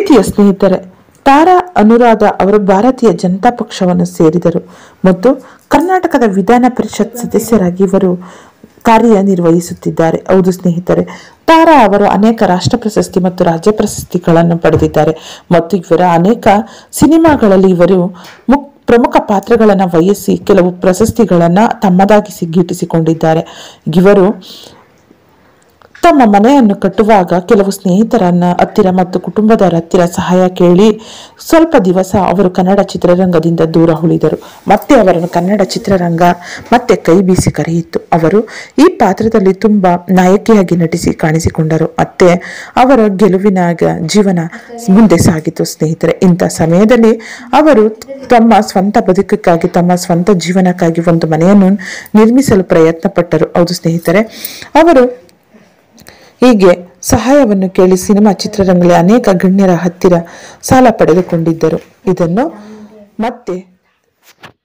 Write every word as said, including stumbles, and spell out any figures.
ಪ್ರೀತಿಯ ಸ್ನೇಹಿತರೆ, ತಾರಾ ಅನುರಾಧ ಅವರು ಭಾರತೀಯ ಜನತಾ ಪಕ್ಷವನ್ನು ಸೇರಿದರು ಮತ್ತು ಕರ್ನಾಟಕದ ವಿಧಾನ ಪರಿಷತ್ ಸದಸ್ಯರಾಗಿ ಇವರು ಕಾರ್ಯನಿರ್ವಹಿಸುತ್ತಿದ್ದಾರೆ. ಹೌದು ಸ್ನೇಹಿತರೆ, ತಾರಾ ಅವರು ಅನೇಕ ರಾಷ್ಟ್ರ ಪ್ರಶಸ್ತಿ ಮತ್ತು ರಾಜ್ಯ ಪ್ರಶಸ್ತಿಗಳನ್ನು ಪಡೆದಿದ್ದಾರೆ ಮತ್ತು ಇವರ ಅನೇಕ ಸಿನಿಮಾಗಳಲ್ಲಿ ಇವರು ಮುಖ್ಯ ಪ್ರಮುಖ ಪಾತ್ರಗಳನ್ನು ವಹಿಸಿ ಕೆಲವು ಪ್ರಶಸ್ತಿಗಳನ್ನು ತಮ್ಮದಾಗಿಸಿ ಗಿಟ್ಟಿಸಿಕೊಂಡಿದ್ದಾರೆ. ಇವರು ತಮ್ಮ ಮನೆಯನ್ನು ಕಟ್ಟುವಾಗ ಕೆಲವು ಸ್ನೇಹಿತರನ್ನ ಹತ್ತಿರ ಮತ್ತು ಕುಟುಂಬದವರ ಹತ್ತಿರ ಸಹಾಯ ಕೇಳಿ ಸ್ವಲ್ಪ ದಿವಸ ಅವರು ಕನ್ನಡ ಚಿತ್ರರಂಗದಿಂದ ದೂರ ಉಳಿದರು. ಮತ್ತೆ ಅವರನ್ನು ಕನ್ನಡ ಚಿತ್ರರಂಗ ಮತ್ತೆ ಕೈ ಬೀಸಿ ಕರೆಯಿತು. ಅವರು ಈ ಪಾತ್ರದಲ್ಲಿ ತುಂಬಾ ನಾಯಕಿಯಾಗಿ ನಟಿಸಿ ಕಾಣಿಸಿಕೊಂಡರು. ಮತ್ತೆ ಅವರ ಗೆಲುವಿನ ಜೀವನ ಮುಂದೆ ಸಾಗಿತು. ಸ್ನೇಹಿತರೆ, ಇಂಥ ಸಮಯದಲ್ಲಿ ಅವರು ತಮ್ಮ ಸ್ವಂತ ಬದುಕಕ್ಕಾಗಿ ತಮ್ಮ ಸ್ವಂತ ಜೀವನಕ್ಕಾಗಿ ಒಂದು ಮನೆಯನ್ನು ನಿರ್ಮಿಸಲು ಪ್ರಯತ್ನ ಪಟ್ಟರು. ಹೌದು ಸ್ನೇಹಿತರೆ, ಅವರು ಹೀಗೆ ಸಹಾಯವನ್ನು ಕೇಳಿ ಸಿನಿಮಾ ಚಿತ್ರರಂಗದಲ್ಲಿ ಅನೇಕ ಗಣ್ಯರ ಹತ್ತಿರ ಸಾಲ ಪಡೆದುಕೊಂಡಿದ್ದರು. ಇದನ್ನು ಮತ್ತೆ